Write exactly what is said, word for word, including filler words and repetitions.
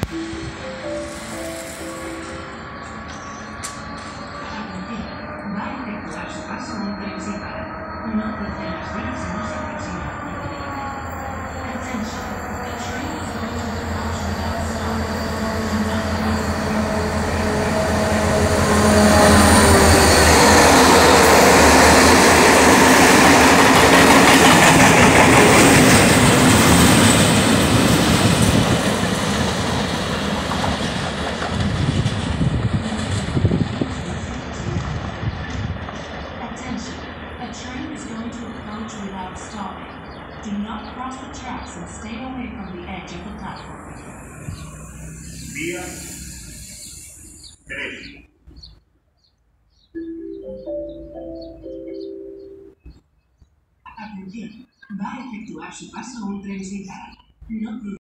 Va a efectuar su paso muy principal. No cruce las vías y no se aproxime a la velocidad. Attention, the train is going to approach without stopping. Do not cross the A train is going to approach without stopping. Do not cross the tracks and stay away from the edge of the platform. Vía